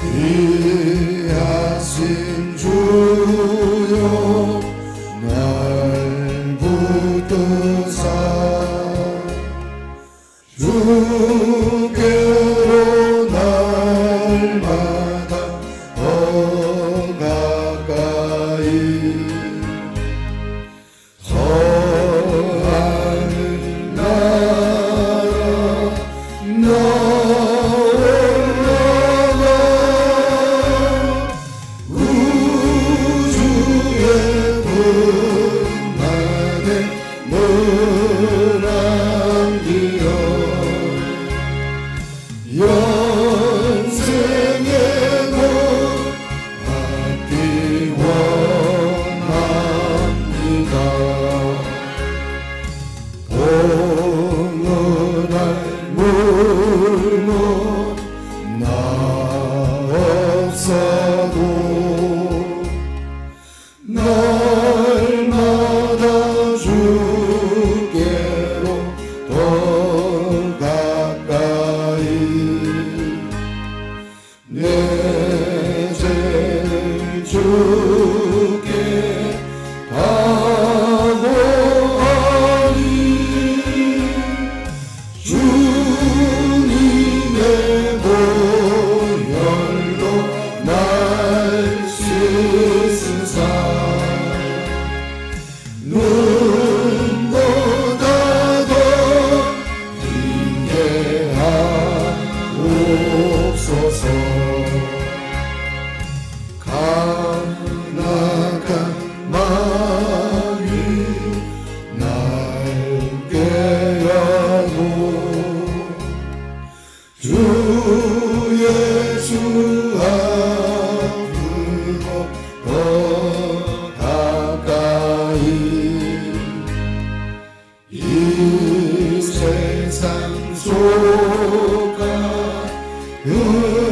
귀하신 주여 날 붙드사 주께로 날마다 더 가까이 하늘 나라 나 올라가 우주의 분만에 물안기어 영생의 것 받기 원합니다. 봉헌할 물모 나 없어도 날마다 주께로 더 가까이 내 죄를 주께 하고하니 주님의 보혈로 날 씻으사 눈보다 더 빛게 하옵소서. 가나간 마음이 날 깨하고 주 예수 앞으로 더 가까이 이 세상 속가